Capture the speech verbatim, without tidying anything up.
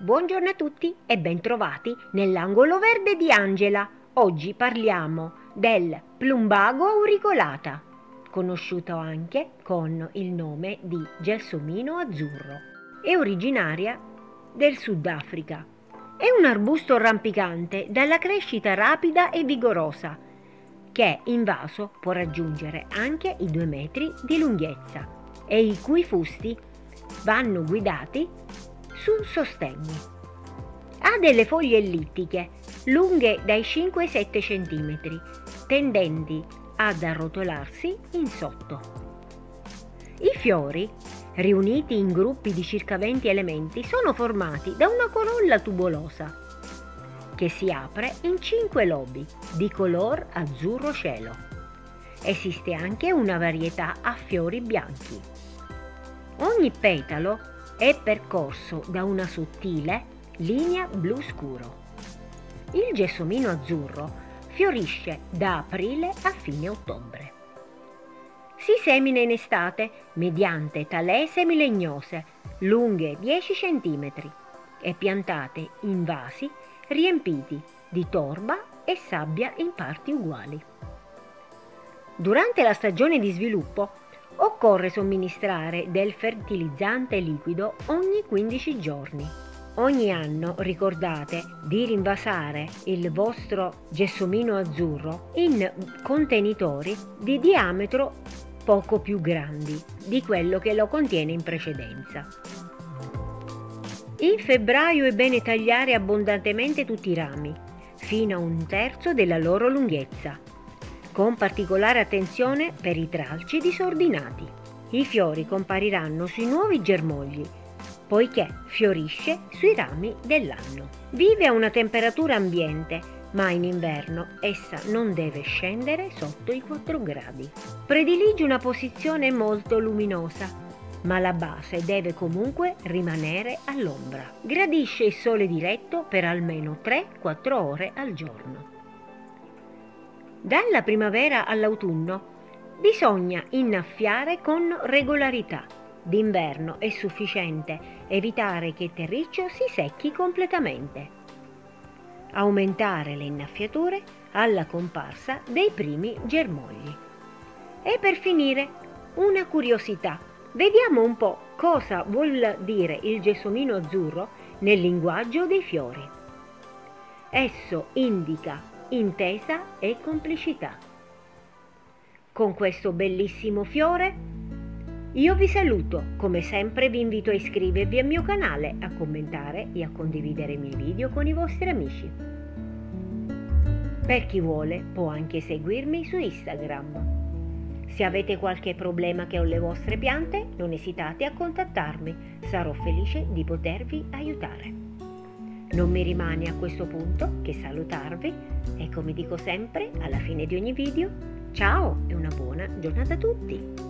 Buongiorno a tutti e bentrovati nell'angolo verde di Angela. Oggi parliamo del plumbago auricolata, conosciuto anche con il nome di gelsomino azzurro. È originaria del Sudafrica. È un arbusto rampicante dalla crescita rapida e vigorosa, che in vaso può raggiungere anche i due metri di lunghezza e i cui fusti vanno guidati su sostegni. Ha delle foglie ellittiche, lunghe dai cinque ai sette centimetri, tendenti ad arrotolarsi in sotto. I fiori, riuniti in gruppi di circa venti elementi, sono formati da una corolla tubulosa che si apre in cinque lobi di color azzurro cielo. Esiste anche una varietà a fiori bianchi. Ogni petalo è percorso da una sottile linea blu scuro. Il gelsomino azzurro fiorisce da aprile a fine ottobre. Si semina in estate mediante talee semilegnose lunghe dieci centimetri e piantate in vasi riempiti di torba e sabbia in parti uguali. Durante la stagione di sviluppo occorre somministrare del fertilizzante liquido ogni quindici giorni. Ogni anno ricordate di rinvasare il vostro gelsomino azzurro in contenitori di diametro poco più grandi di quello che lo contiene in precedenza. In febbraio è bene tagliare abbondantemente tutti i rami, fino a un terzo della loro lunghezza, con particolare attenzione per i tralci disordinati. I fiori compariranno sui nuovi germogli, poiché fiorisce sui rami dell'anno. Vive a una temperatura ambiente, ma in inverno essa non deve scendere sotto i quattro gradi. Predilige una posizione molto luminosa, ma la base deve comunque rimanere all'ombra. Gradisce il sole diretto per almeno tre quattro ore al giorno. Dalla primavera all'autunno bisogna innaffiare con regolarità. D'inverno è sufficiente evitare che il terriccio si secchi completamente. Aumentare le innaffiature alla comparsa dei primi germogli. E per finire, una curiosità. Vediamo un po' cosa vuol dire il gelsomino azzurro nel linguaggio dei fiori. Esso indica intesa e complicità. Con questo bellissimo fiore io vi saluto, come sempre vi invito a iscrivervi al mio canale, a commentare e a condividere i miei video con i vostri amici. Per chi vuole può anche seguirmi su Instagram. Se avete qualche problema che ho le vostre piante, non esitate a contattarmi, sarò felice di potervi aiutare. Non mi rimane a questo punto che salutarvi e, come dico sempre alla fine di ogni video, ciao e una buona giornata a tutti!